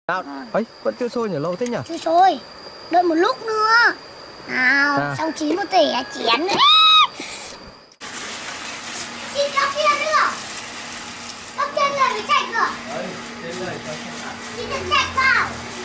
Nào, ấy, vẫn chưa sôi nhỉ, lâu thế nhỉ? Chưa sôi, đợi một lúc nữa. Nào, xong chín một tể chén nữa. Chị cho kia nữa. Cấp trên lời mới chạy cửa. Đấy, trên lời cho xem nào. Chị đừng chạy vào.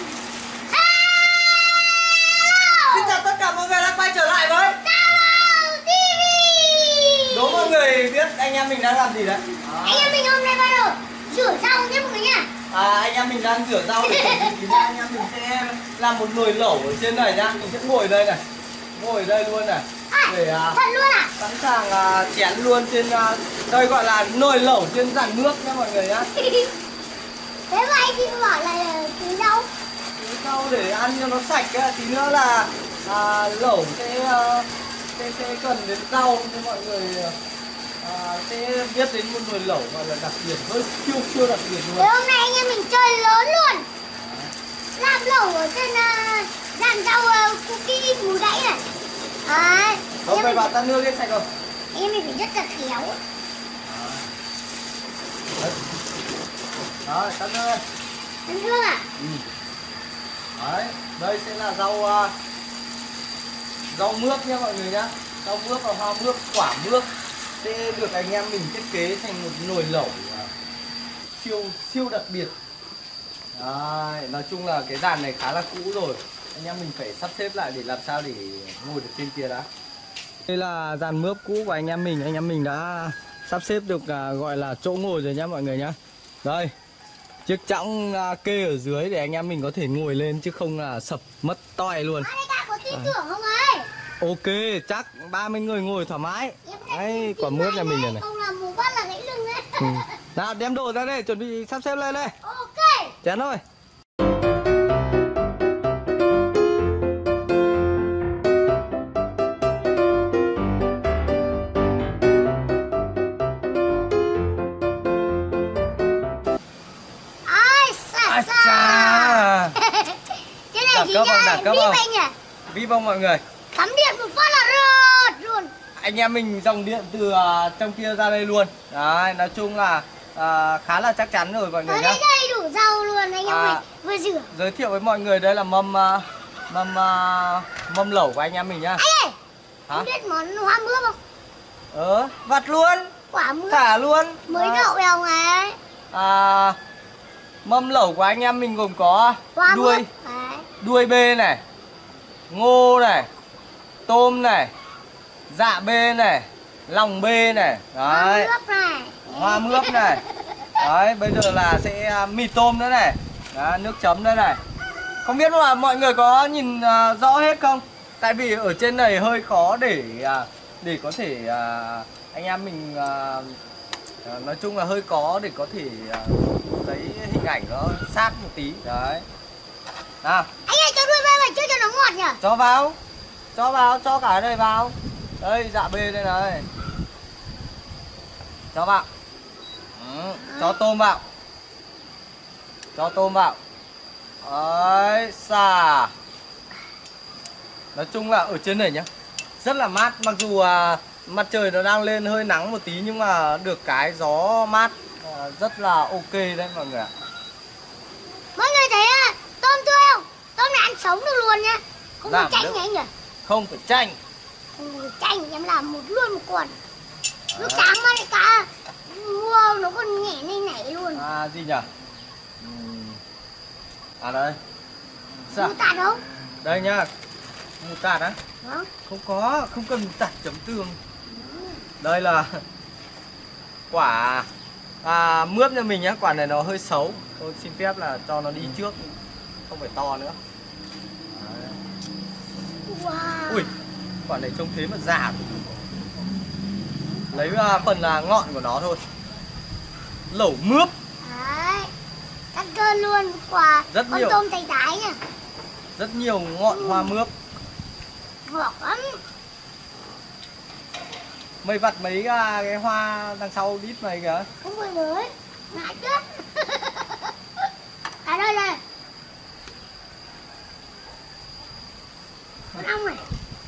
Xin chào tất cả mọi người đã quay trở lại với Tao TV. đố mọi người biết anh em mình đang làm gì đấy. Anh em mình hôm nay bắt đầu rửa rau nhé mọi người nha. Anh em mình đang rửa rau để chuẩn bị anh em mình sẽ làm một nồi lẩu ở trên này nhá. Mình sẽ ngồi đây này, ngồi ở đây luôn này để thật luôn à? sẵn sàng chén luôn trên đây, gọi là nồi lẩu trên giàn nước nha mọi người nhá. Thế mà anh chị bảo là tí đâu? Tí sau để ăn cho nó sạch ấy. Tí nữa là lẩu sẽ cần đến rau cho mọi người sẽ biết đến một nồi lẩu gọi là đặc biệt, hơi siêu đặc biệt luôn. Thế hôm nay anh em mình chơi lớn luôn. Làm lẩu ở trên dàn rau cookie mùi đáy này. Đấy. Không phải bảo ta nưa lên sạch rồi. Anh em mình phải rất là khéo. Đó, ta nưa. Anh Hương à? Đấy, đây sẽ là rau mướp nha mọi người nhá. Rau mướp và hoa mướp, quả mướp sẽ được anh em mình thiết kế thành một nồi lẩu siêu đặc biệt. Đấy, nói chung là cái dàn này khá là cũ rồi, anh em mình phải sắp xếp lại để làm sao để ngồi được trên kia đã. Đây là dàn mướp cũ của anh em mình đã sắp xếp được gọi là chỗ ngồi rồi nhá mọi người nhá. Đây, chiếc chõng kê ở dưới để anh em mình có thể ngồi lên chứ không là sập mất toi luôn. Anh đã có tin tưởng không ấy? Ok, chắc 30 người ngồi thoải mái. Đấy, quả mướp nhà mình này này. Không làm mù bắt là gãy lưng đấy. Nào, đem đồ ra đây, chuẩn bị sắp xếp lên đây. Ok. Chén thôi. Ai xa xa. Cái này gì nha, vip anh nhỉ? Vip không mọi người? Cắm điện một phát là rớt luôn. Anh em mình dòng điện từ trong kia ra đây luôn. Đấy, nói chung là khá là chắc chắn rồi mọi người nhá. Ở đây đầy đủ rau luôn, anh em mình vừa rửa. Giới thiệu với mọi người đây là mâm lẩu của anh em mình nhá. Anh ơi, không biết món hoa mướp không? Vặt luôn. Quả mướp. Thả luôn. Mới đậu đâu ấy. Mâm lẩu của anh em mình gồm có Hoa đuôi mướp. đuôi bê này, ngô này, tôm này, dạ bê này, lòng bê này. Đấy. Hoa mướp này. Hoa mướp này. Đấy, bây giờ là sẽ mì tôm nữa này. Đó, nước chấm nữa này. Không biết là mọi người có nhìn rõ hết không? Tại vì ở trên này hơi khó để có thể anh em mình nói chung là hơi khó để có thể lấy hình ảnh nó sát một tí. Đấy. Nào. Anh ơi, cho đuôi bê vào trước cho nó ngọt nhỉ? Cho vào. Cho vào, cho cả cái này vào. Đây, dạ bê đây này. Cho vào. Cho tôm vào. Cho tôm vào. Đấy, xà. Nói chung là ở trên này nhá, rất là mát. Mặc dù mặt trời nó đang lên hơi nắng một tí, nhưng mà được cái gió mát rất là ok đấy mọi người ạ. Mọi người thấy tôm tươi không? Tôm này ăn sống được luôn nhá. Không phải chanh nhỉ anh nhỉ? Không phải chanh. Không phải chanh, em làm luôn một con. Lúc sáng mà lại cả mua nó còn nhẹ lên nảy luôn. Gì nhỉ? Đây. Mù tạt không? Đây nhá. Mù tạt á? Vâng. Không có, không cần mù tạt chấm tương. Đây là quả mướp nhà mình nhá. Quả này nó hơi xấu, tôi xin phép là cho nó đi trước, không phải to nữa. Đấy. Wow. Ui, quả này trông thế mà già. Lấy phần là ngọn của nó thôi. Lẩu mướp. Đấy. Cắt cơn luôn. Quả rất con nhiều. tôm tay tái nha. Rất nhiều ngọn hoa mướp. Ngọt lắm. Mày vặt mấy cái hoa đằng sau đít mày kìa. Không phải mới. Ngại chết. Đây này. Con ong này.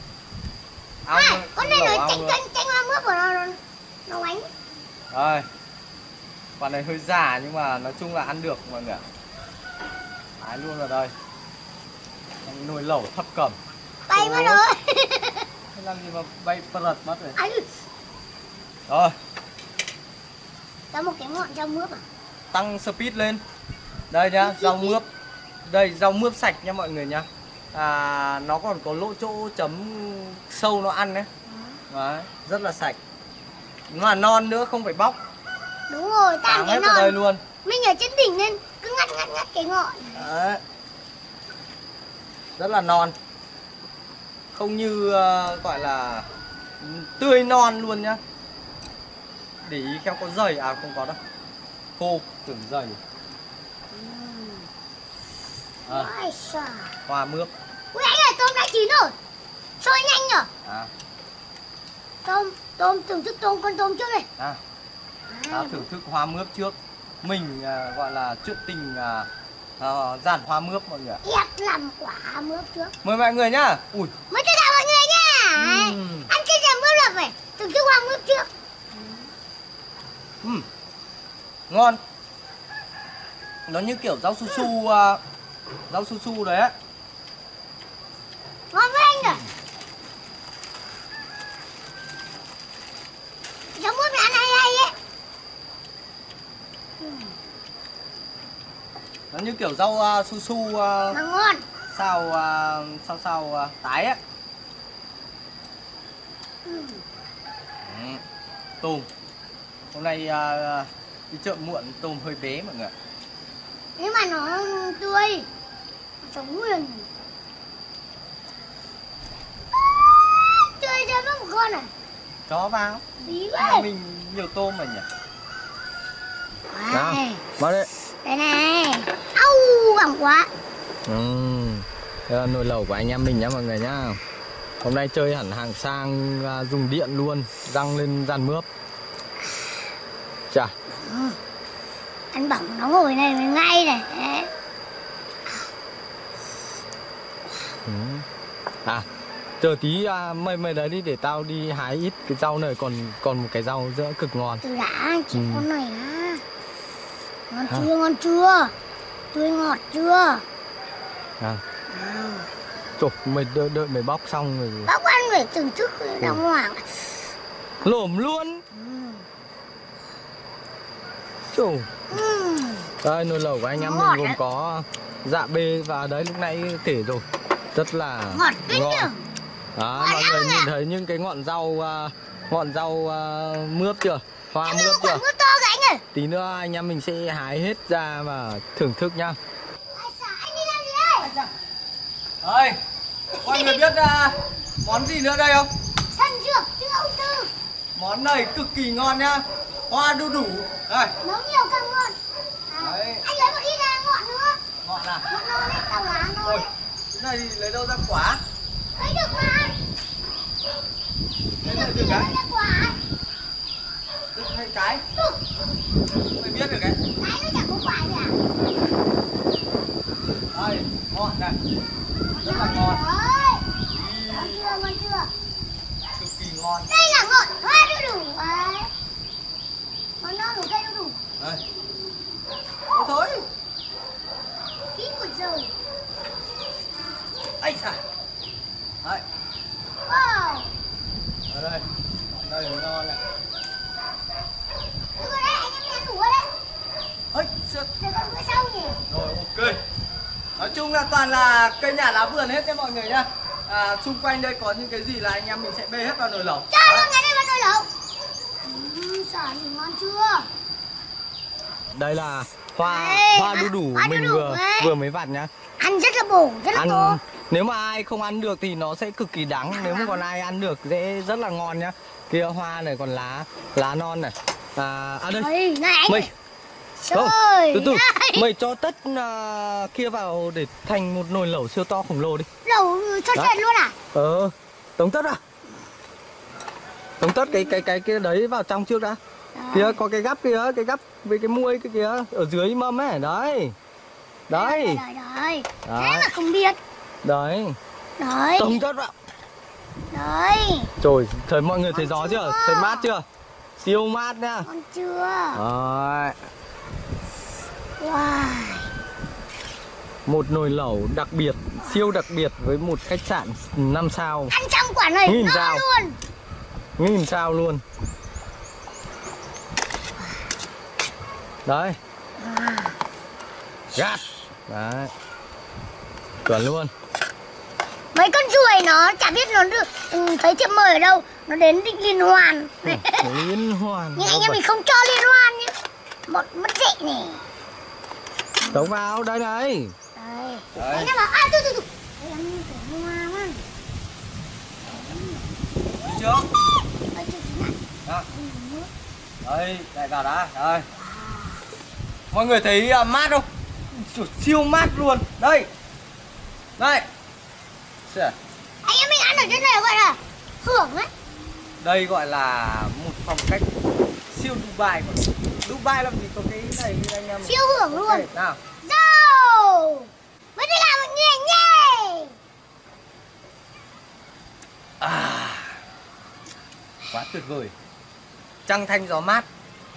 Con này nó chanh hoa mướp của nó bánh. Đây. Quả này hơi già nhưng mà nói chung là ăn được mọi người ạ. Thái luôn vào đây. Nồi lẩu thập cẩm. Bay mất rồi. Thế làm gì mà bay bật mất rồi. Anh. Rồi. Có một cái ngọn rau mướp à? Tăng speed lên. Đây nhá, rau mướp. Đây rau mướp sạch nha mọi người nhá. Nó còn có lỗ chỗ chấm sâu nó ăn đấy. Đấy, rất là sạch. Mà non nữa, không phải bóc. Đúng rồi, tan cái hết vào đây non. luôn. Mình ở trên đỉnh nên cứ ngắt cái ngọn. Đấy. Rất là non. Không như gọi là tươi non luôn nhá. Để ý khéo có dày, à không có đâu. Khô, tưởng dày. Ôi trời. Hoa mướp. Ui anh ơi, tôm đã chín rồi. Sôi nhanh rồi. Tôm thưởng thức con tôm trước này. Tao thưởng thức hoa mướp trước. Mình gọi là chuyện tình giàn hoa mướp mọi người. Ép làm quả mướp trước. Mời mọi người nhá. Ui. Mời tất cả mọi người nhá. Ăn trên nhà mướp là phải thưởng thức hoa mướp trước. Ngon. Nó như kiểu rau su su, rau su su đấy á. Ngon với anh rồi. Rau mướp này ăn hay ấy. Nó như kiểu rau su su Mà ngon. Sao tái á. Tôm. Hôm nay đi chợ muộn tôm hơi bé mọi người. Nhưng mà nó tươi. Sống nguyên. Tươi ra mất một con này. Chó vào. Tí quá. Mình nhiều tôm mà nhỉ. Nào, vào đây. đây này. Au, bằng quá. Đây là nồi lẩu của anh em mình nhá mọi người nhá. Hôm nay chơi hẳn hàng sang, dùng điện luôn, răng lên dàn mướp. Chà. Anh bỏng nó ngồi này mới ngay này. Chờ tí mày đấy đi để tao đi hái ít cái rau này, còn một cái rau giữa cực ngon. Từ đã chỉ con này á. Ngon chưa? Tươi ngọt chưa? Chục mày đợi mày bóc xong rồi. Bóc ăn phải thưởng thức đàng hoàng. Lổm luôn. Chù. Đây nồi lẩu của anh em mình gồm có dạ bê và đấy lúc nãy kể rồi. Rất là ngọt kinh nhỉ. Đó, mọi người nhìn thấy những cái ngọn rau mướp chưa? Hoa mướp chưa? Mướp to kìa anh ơi. Tí nữa anh em mình sẽ hái hết ra và thưởng thức nhá. Anh đi làm gì đây? Ơi, mọi người biết món gì nữa đây không? Thần dược chữa ung thư. Món này cực kỳ ngon nhá. Hoa đu đủ. Đây. Nấu nhiều càng ngon. Đấy. Anh lấy một ít ra ngọn nữa. Ngọn à? Ngọn non đấy, tao lá non. Ôi, cái này thì lấy đâu ra quả? Lấy được mà. Lấy được cái. Lấy được quả. Được hay cái? Được. Mày biết được cái? Cái nó chẳng có quả gì à? Đây, ngọn này. Rất là ngon. Ngon chưa? Cực kỳ ngon. Đây là ngọn hoa đu đủ. Ngọn non của cây đu đủ. Đây. Ôi thôi. Khí của trời. Ây xà. Đấy. Wow. Ở đây. Đây là ngon này. Được rồi đấy, anh em ăn đủ rồi đấy. Ây, shit. Để con bữa sau nhỉ. Rồi, ok. Nói chung là toàn là cây nhà lá vườn hết nha mọi người nhá. Xung quanh đây có những cái gì là anh em mình sẽ bê hết vào nồi lẩu. Trời ơi, ngày đây vào nồi lẩu. Xả thì ngon chưa? Đây là hoa đu đủ hoa mình đu đủ vừa mới vặt nhá. Ăn rất là bổ, rất là to. Nếu mà ai không ăn được thì nó sẽ cực kỳ đắng. Nếu mà còn ai ăn được sẽ rất là ngon nhá. Kia hoa này còn lá non này. Đây. Này anh mày. Từ từ. Mày cho tất kia vào để thành một nồi lẩu siêu to khổng lồ đi. Lẩu cho chuyện luôn à? Tống tất à? Tống tất cái đấy vào trong trước đã. Kia có cái gắp kia, cái gắp với cái muôi cái kia ở dưới mâm ấy, đấy. Đấy. Đấy. Thế mà không biết. Đấy. Đấy. Tống tất vào. Đấy. Trời, thấy mọi người thấy gió chưa? Thấy mát chưa? Siêu mát nha. Ngon chưa? Đấy. Wow. Một nồi lẩu đặc biệt, siêu đặc biệt với một khách sạn 5 sao. Ăn trong quả này Nghìn ngon sao. luôn. 1000 sao luôn. Đấy. Gạt. Đấy. Chuẩn luôn. Mấy con ruồi nó chả biết nó được thấy thiệp mời ở đâu. Nó đến định liên hoan. Liên hoan. Nhưng anh em mình không cho liên hoan nhé. Một mất dậy này. Tống vào, đây này. Đây. Đấy. Anh em bảo, à thôi. Đây là mình phải hoa quá. Chưa? Ôi, chưa chín ạ. Đó. Đây, đại vào đã. Đây. Mọi người thấy mát không? Siêu mát luôn. Đây. Đây. Anh em mình ăn ở trên này gọi là hưởng ấy. Đây gọi là một phong cách siêu Dubai. Dubai làm gì có cái này như anh em. Siêu hưởng luôn. Okay, nào. Go. Mới đi làm mọi người nhé. Quá tuyệt vời. Trăng thanh gió mát.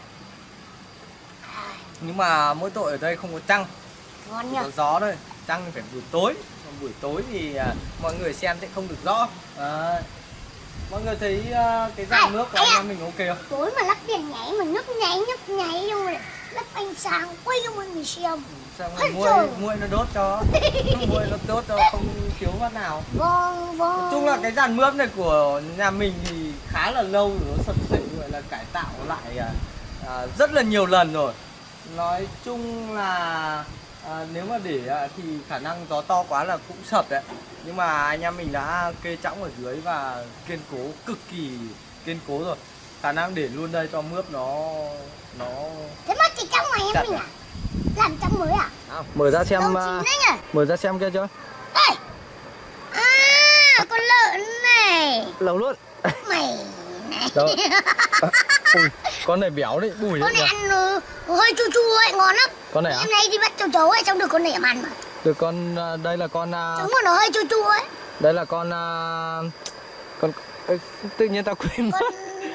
Nhưng mà mỗi tội ở đây không có trăng, Ngon nhỉ. có gió thôi. Trăng phải buổi tối. Còn buổi tối thì mọi người xem sẽ không được rõ. Mọi người thấy cái dàn nước của anh em mình ok không? Tối mà lắp đèn nháy mà nhấp nháy xong rồi lắp ánh sáng quay cho mọi người xem. Xong Hết rồi rồi. muỗi nó đốt cho. Muỗi nó đốt cho không thiếu phát nào. Vâng. Nói chung là cái dàn mướp này của nhà mình thì khá là lâu rồi, nó sập sệ gọi là cải tạo lại rất là nhiều lần rồi. Nói chung là nếu mà để thì khả năng gió to quá là cũng sập đấy. Nhưng mà anh em mình đã kê chõng ở dưới và kiên cố, cực kỳ kiên cố rồi. Khả năng để luôn đây cho mướp nó Thế mà chỉ trong ngoài em mình à? Làm trong mới à? mở ra xem. Đâu chín đấy nhỉ? Mở ra xem kia chưa? Đây. À, con lợn này. Lâu luôn. Mày này. Đó. Ui, con này béo đấy, bùi Con đấy này nhỉ? ăn hơi chua chua ấy, ngon lắm. Con này á? Em nay đi bắt cháu ấy, xong được con này em ăn mà. Được con đây là con Trứng của nó hơi chua chua ấy. đây là con tự nhiên tao quên mất.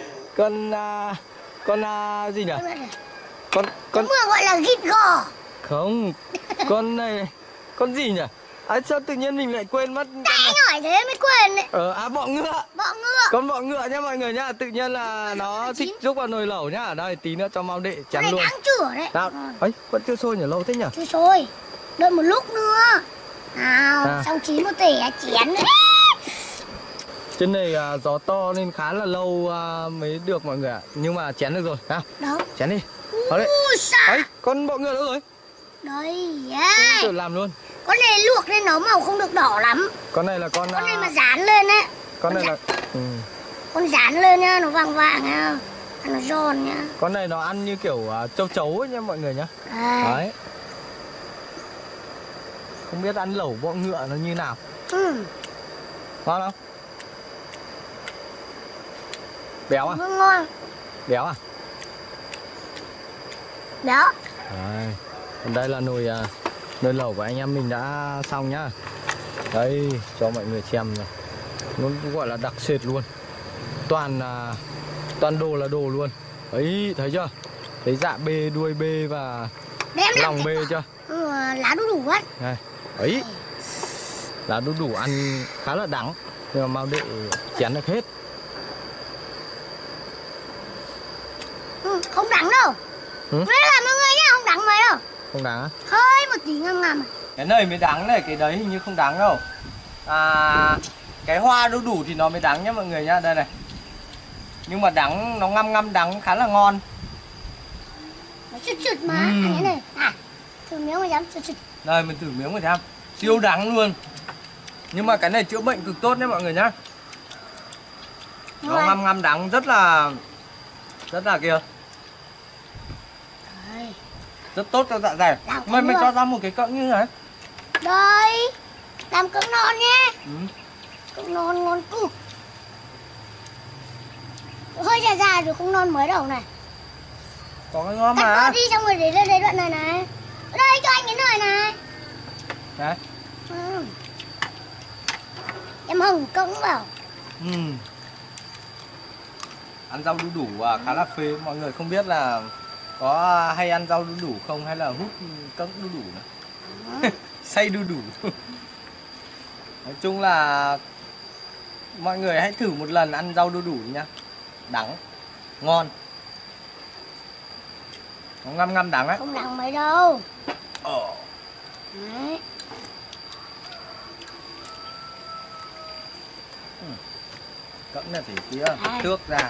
Con gì nhỉ? Con Con vừa gọi là gịt gò. không. Con này con gì nhỉ? Sao tự nhiên mình lại quên mất? Tại anh hỏi thế mới quên đấy. Bọ ngựa. Bọ ngựa. Con bọ ngựa nhá mọi người nhá. Tự nhiên là nó thích rúc vào nồi lẩu nhá. Đây tí nữa cho mau đệ Con chén này luôn. đáng chửa đấy. Nào, ấy vẫn chưa sôi nhỉ, lâu thế nhỉ? Chưa sôi. Đợi một lúc nữa. Nào, xong chín một tể chén đấy. Trên này gió to nên khá là lâu mới được mọi người ạ. Nhưng mà chén được rồi. Nào, Đó. chén đi. Đó đấy. Ui sao? Ấy, con bọ ngựa đâu rồi? Đây, Tự làm luôn. con này luộc nên nó màu không được đỏ lắm. Con này là con này mà dán lên ấy. con này là Con dán lên nhá, nó vàng vàng nhá. Nó giòn nhá. con này nó ăn như kiểu châu chấu ấy nha mọi người nhá. Đấy. Không biết ăn lẩu bọ ngựa nó như nào. Ngon không? Béo à? Ngon. Béo à? Béo. Đấy. Còn đây là nồi lẩu của anh em mình đã xong nhá. Đây cho mọi người xem này. Nó gọi là đặc sệt luôn. Toàn đồ là đồ luôn. Ấy thấy chưa? Thấy dạ bê, đuôi bê và lòng bê chưa? Lá đu đủ ấy. Đây. Ấy. Lá đu đủ ăn khá là đắng. Nhưng mà mau đệ chén được hết. Không đắng đâu. Thế là mọi người nhá, không đắng mấy đâu. Không đắng á? Hơi một tí ngâm ngâm. Cái này mới đắng này, cái đấy hình như không đắng đâu. Cái hoa đu đủ thì nó mới đắng nhá mọi người nhá, đây này. Nhưng mà đắng, nó ngâm đắng khá là ngon. Nó chực mà, ăn cái này. Thử miếng mà dám chực. Đây mình thử miếng mà xem. Siêu đắng luôn. Nhưng mà cái này chữa bệnh cực tốt nhé mọi người nhá. Nó ngâm đắng rất là kìa. Rất tốt cho dạ dày. Mình cho ra một cái cọng như thế. Đây. Làm cơm non nhé. Cơm non ngon cực. Hơi già rồi, không non mới đâu này. Có cái ngon mà. mà. Cắt đi xong rồi để đây đoạn này này. Ở đây cho anh cái nồi này. Đấy. Em hồng cống vào. Ăn rau đu đủ khá là phê. Mọi người không biết là có hay ăn rau đu đủ không hay là hút cơm đu đủ này. xay đu đủ. Nói chung là mọi người hãy thử một lần ăn rau đu đủ nhá. Đắng, ngon. Nó ngâm ngâm đắng ấy. Không đắng mấy đâu. Ờ. Đấy. Cẫm là phải kia tước ra.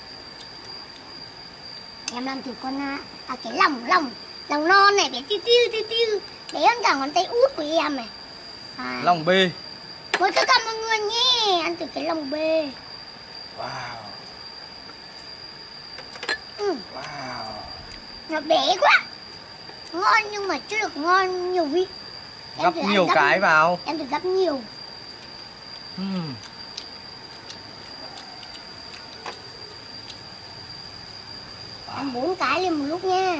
Em làm thử con cái lòng non này bé tiêu tiêu bé hơn cả ngón tay út của em này. Lòng bê. Mời tất cả mọi người nhé, ăn thử cái lòng bê. Wow. Wow. Nó bé quá. Ngon nhưng mà chưa được ngon nhiều vị. Gắp nhiều cái vào. Em thử gắp nhiều. Ăn 4 cái lên một lúc nha.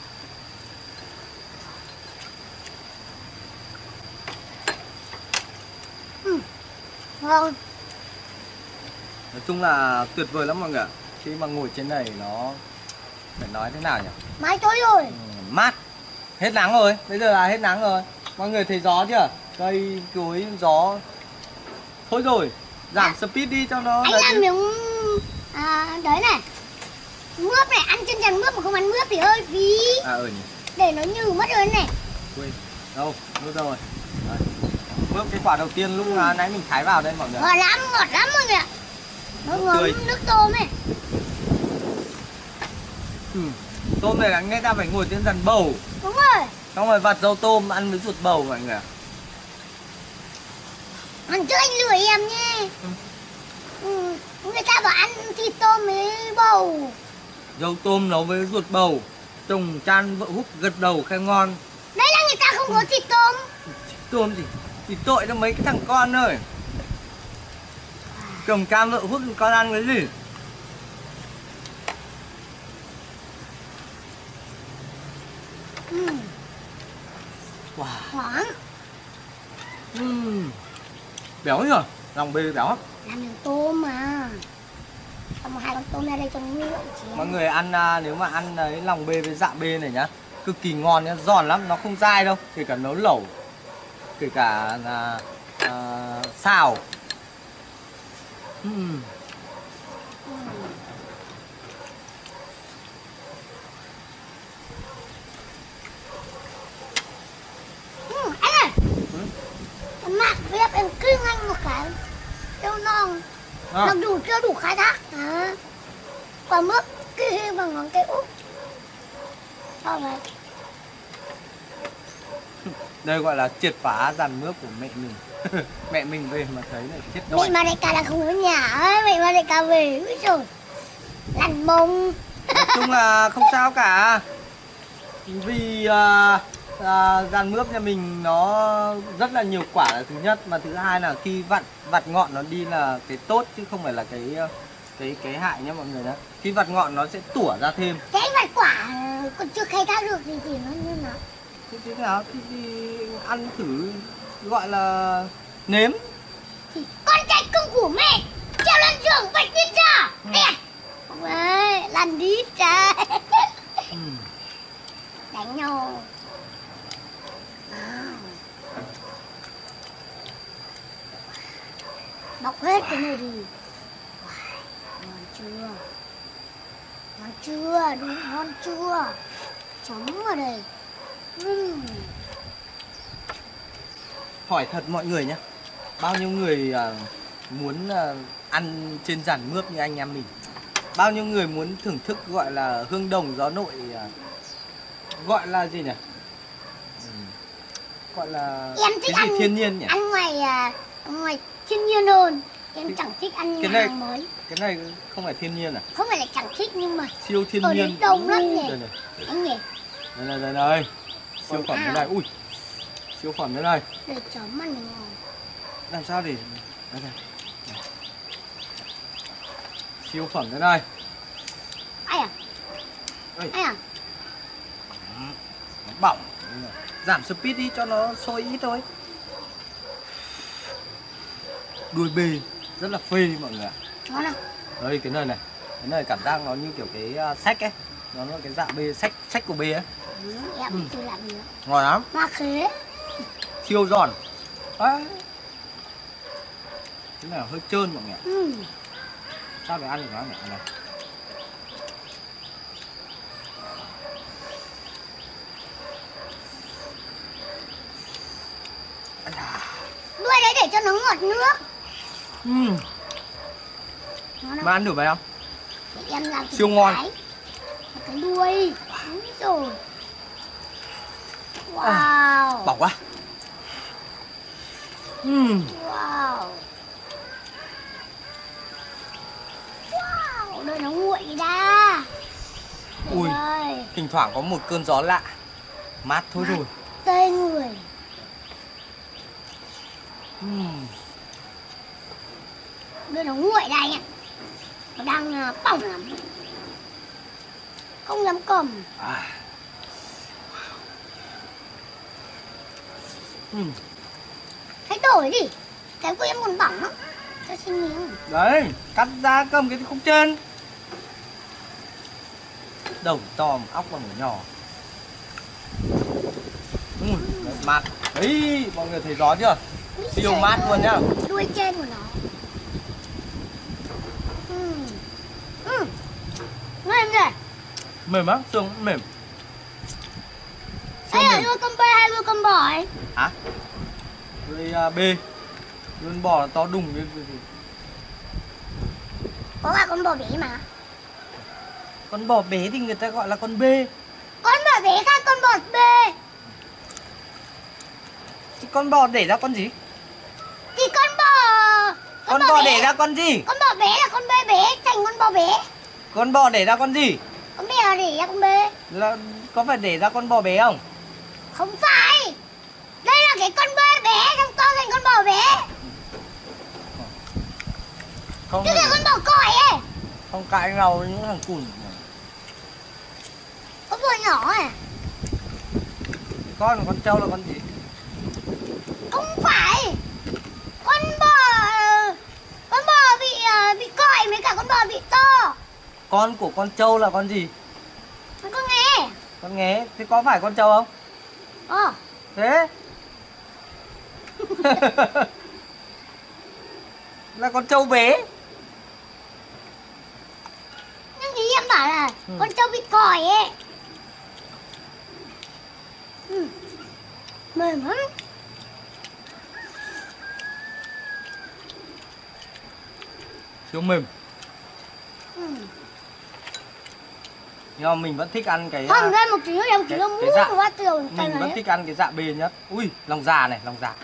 Ngon. Nói chung là tuyệt vời lắm mọi người ạ. Khi mà ngồi trên này nó phải nói thế nào nhỉ? Mai tối rồi. Mát. Hết nắng rồi, bây giờ là hết nắng rồi. Mọi người thấy gió chưa? Cây cối gió. Thôi rồi, giảm speed đi cho nó. Anh ăn miếng đấy này. Mướp này, ăn chân trần mướp mà không ăn mướp thì hơi phí. Nhỉ. Để nó nhừ mất rồi này. Quên. Đâu, mướp rồi. Đấy. Mướp cái quả đầu tiên lúc nãy mình thái vào đây mọi người. Ngọt lắm mọi người ạ. Nó ngấm nước tôm ấy. Tôm này là người ta phải ngồi trên dàn bầu. Đúng rồi. Xong rồi vặt rau tôm ăn với ruột bầu mọi người ạ. Ăn trước anh lừa em nhé. Người ta bảo ăn thịt tôm với bầu. Rau tôm nấu với ruột bầu, chồng chan vợ hút gật đầu khen ngon. Đấy là người ta không có thịt tôm. Thịt tôm thì tội cho mấy cái thằng con ơi. Chồng chan vợ hút con ăn cái gì? Wow. Hoảng. Béo nhỉ? Lòng bê béo lắm. Làm đường tôm mà. Xong một 2 con tôm ra đây cho nó chén. Mọi người ăn nếu mà ăn đấy lòng bê với dạ bê này nhá, cực kỳ ngon nhá, giòn lắm, nó không dai đâu, kể cả nấu lẩu, kể cả là xào. Anh ơi. Mạc phép em kinh anh một cái yêu non. Nó chưa đủ khai thác. Quả mướp kia bằng ngón tay út. Sao vậy? Đây gọi là triệt phá dàn mướp của mẹ mình. Mẹ mình về mà thấy này chết đói. Mẹ mà đại ca là không ở nhà ấy, mẹ mà đại ca về úi rồi. Lăn mông. Nói chung là không sao cả. Vì dàn mướp nhà mình nó rất là nhiều quả là thứ nhất, mà thứ hai là khi vặt ngọn nó đi là cái tốt chứ không phải là cái hại nhá mọi người nhá. Khi vặt ngọn nó sẽ tủa ra thêm. Thế anh vặt quả còn chưa khai thác được thì nó như nào? Thế nào thì ăn thử, gọi là nếm. Thì con trai cưng của mẹ treo lên giường vạch lên trò. Đấy, lăn đi trời. Đánh nhau. Bọc hết cái này đi. Ngon chưa? Ngon chưa? Đúng ngon chưa? Chấm vào đây. Hỏi thật mọi người nhé, bao nhiêu người muốn ăn trên dàn mướp như anh em mình? Bao nhiêu người muốn thưởng thức gọi là hương đồng gió nội, gọi là gì nhỉ? Gọi là em thích cái gì ăn thiên nhiên nhỉ? Ăn ngoài thiên nhiên hơn. Em chẳng thích ăn cái này, hàng mới. Cái này không phải thiên nhiên à? Không phải là chẳng thích nhưng mà siêu thiên ở nhiên. đấy đông lắm nhỉ. Đây này. Anh nhỉ? Đây này. Siêu phẩm thế này. Ui. Siêu phẩm thế này. Để chấm ăn ngon. Làm sao để đây này. Siêu phẩm thế này. Ai à? Ai à? Nó bỏng. Giảm speed đi cho nó sôi ít thôi. Đuôi bê rất là phê mọi người ạ. Ngon không? Đây cái này này cảm giác nó như kiểu cái sách ấy, nó là cái dạng bê sách của bê ấy. Em chưa làm được. Ngon lắm. Hoa khế. siêu giòn. Đấy. Cái này hơi trơn mọi người. Sao để ăn được nó nhỉ? Này. Đuôi đấy để cho nó ngọt nước. Mà ăn được vậy không? Để em làm siêu ngon. Cái đuôi. Đúng rồi. Wow. Bỏng quá. Wow. Wow, đuôi nó nguội ra. Ui, thỉnh thoảng có một cơn gió lạ. Mát thôi rồi. Tê người. Đuôi nó nguội ra anh ạ. Nó đang bỏng lắm. Không dám cầm. Thay đổi đi. Cái của em còn bỏng lắm. Cho xin miếng. Đấy, cắt ra cầm cái khúc trên. Đầu to óc bằng nhỏ. Mát. Đấy, mọi người thấy gió chưa? Siêu mát luôn nhá. Đuôi trên của nó. Mềm nhỉ? Mềm á, xương mềm. Đây là đuôi con bê hay đuôi con bò ấy? Hả? Đuôi B. Đuôi bò to đùng cái gì? Có cả con bò bé mà. Con bò bé thì người ta gọi là con B. Con bò bé khác con bò B. Thì con bò để ra con gì? Thì con bò bò bé. để ra con gì? Con bò bé là con bê bé thành con bò bé. Con bò để ra con gì? Con bé là để ra con bê. Là có phải để ra con bò bé không? Không phải. Đây là cái con bê bé xong to thành con bò bé. Không. Chứ là con bò còi ấy. Không cãi nhau với những thằng cùn. Con bò nhỏ à? Con trâu là con gì? Không phải. Con bò bị còi với cả con bò bị to. Con của con trâu là con gì? Con nghe. Con nghé. Thế có phải con trâu không? Thế? Là con trâu bé. Nhưng ý em bảo là con trâu bị còi ấy. Mềm lắm. Siêu mềm. Nhưng mà mình vẫn thích ăn cái Không, đây một tí nữa em chỉ có muốn dạ, qua tiểu mình vẫn thích ăn cái dạ bê nhất. Ui, lòng già này, lòng già.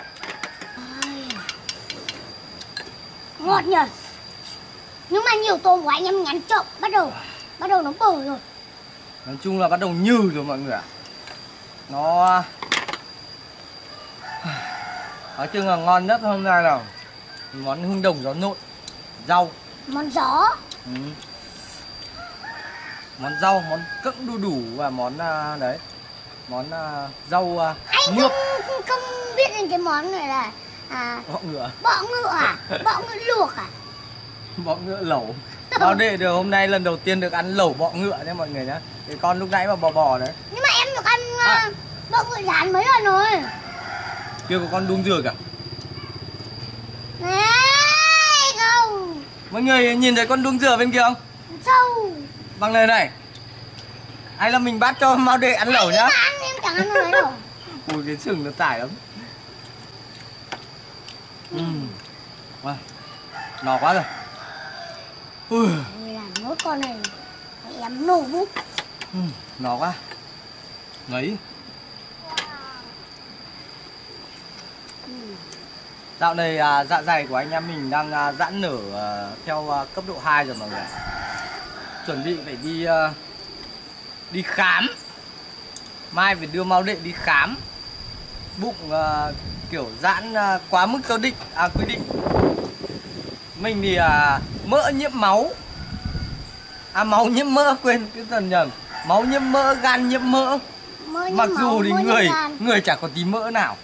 Ngọt nhỉ. Nhưng mà nhiều tôm của anh em ngắn trộm bắt đầu nó bở rồi. Nói chung là bắt đầu nhừ rồi mọi người ạ. Nó nói chung là ngon nhất hôm nay là món hương đồng gió nộn, rau. Món gió. Món rau, món cẫng đu đủ và món đấy. Món rau anh nước. Không biết đến cái món này là Bọ ngựa. Bọ ngựa à? Bọ ngựa luộc à? Bọ ngựa lẩu. Bao đệ được hôm nay lần đầu tiên được ăn lẩu bọ ngựa nhé mọi người nhé. Cái con lúc nãy mà bò đấy. Nhưng mà em được ăn bọ ngựa rán mấy lần rồi. Kia có con đuông dừa cả. Này không. Mọi người nhìn thấy con đuông dừa bên kia không? Sâu. Bằng lời này. Hay là mình bắt cho Mao Đệ ăn lẩu nhá. Ăn em chẳng ăn rồi đâu. Ui cái sừng nó tải lắm. No quá rồi. Ui. Làm mỗi con này em nổ bút. No quá. Ngấy. Dạo này dạ dày của anh em mình đang giãn nở theo cấp độ 2 rồi mọi người. Chuẩn bị phải đi khám. Mai phải đưa Mao Đệ đi khám. Bụng kiểu giãn quá mức quy định. Mình thì mỡ nhiễm máu. Máu nhiễm mỡ, quên cái dần nhầm. Máu nhiễm mỡ, gan nhiễm mỡ. Mặc dù thì người chả có tí mỡ nào.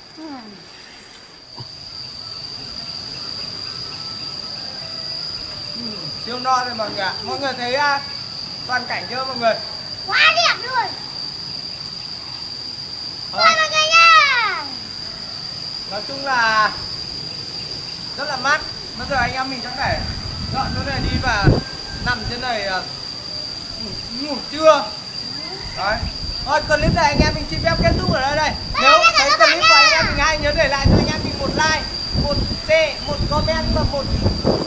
Siêu no rồi mọi người ạ. Mọi người thấy toàn cảnh chưa mọi người? Quá đẹp luôn. Mọi người nha. Nói chung là rất là mát. Bây giờ anh em mình chắc phải dọn chỗ này đi và nằm trên này ngủ trưa. Đấy. Thôi clip này anh em mình xin phép kết thúc ở đây đây. Nếu thấy clip của anh em mình hay nhớ để lại cho anh em mình một like, một share, một comment và một